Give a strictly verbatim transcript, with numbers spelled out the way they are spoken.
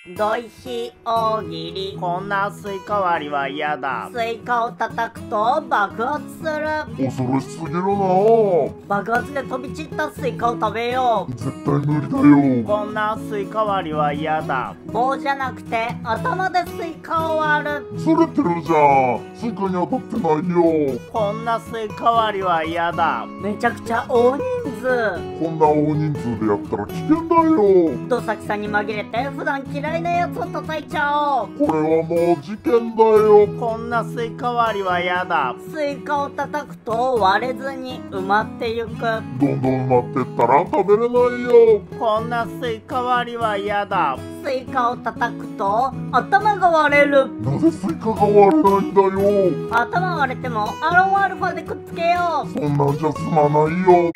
土井ひ大喜利。 こんなスイカ割りは嫌だ。 スイカを叩くと爆発する。 恐ろしすぎるなぁ。 爆発で飛び散ったスイカを食べよう。 絶対無理だよ。 こんなスイカ割りは嫌だ。 棒じゃなくて頭でスイカを割る。 ずれてるじゃん。スイカに当たってないよ。 こんなスイカ割りは嫌だ。 めちゃくちゃ大人数。 こんな大人数でやったら危険だよ。 どさきさんに紛れて普段嫌いなやつを叩いちゃおう。 これはもう事件だよ。 こんなスイカ割りは嫌だ。 スイカを叩くと割れずに埋まってゆく。 どんどん埋まってったら食べれないよ。 こんなスイカ割りは嫌だ。 スイカを叩くと頭が割れる。 なぜスイカが割れないんだよ。 頭割れてもアロンアルファでくっつけよう。 そんなんじゃ済まないよ。